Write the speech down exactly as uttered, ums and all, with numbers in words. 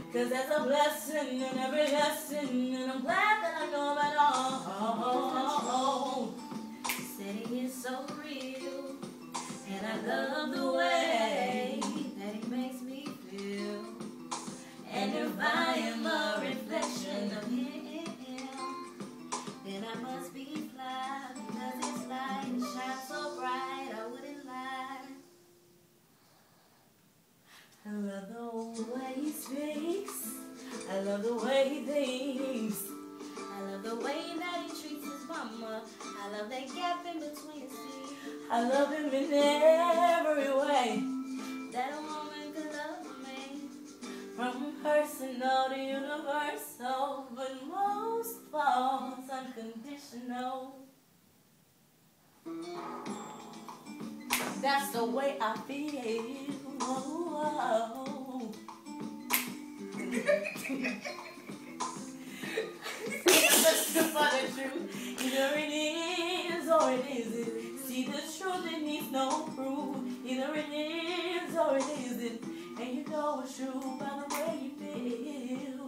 Cause there's a blessing in every lesson, and I'm glad that I know it all. Said he is so real, and I love the way that he makes me feel. And if I am a reflection of him, then I must be fly, because his light shines so bright, I wouldn't lie. I love the way he speaks, I love the way he thinks, I love the way that he treats his mama, I love that gap in between his feet. I love him in every way that a woman could love me, from personal to universal, but most of all it's unconditional. That's the way I feel. Oh, oh. That's the funny truth. Either it is or it isn't. See the truth, it needs no proof. Either it is or it isn't. And you know it's true by the way you feel.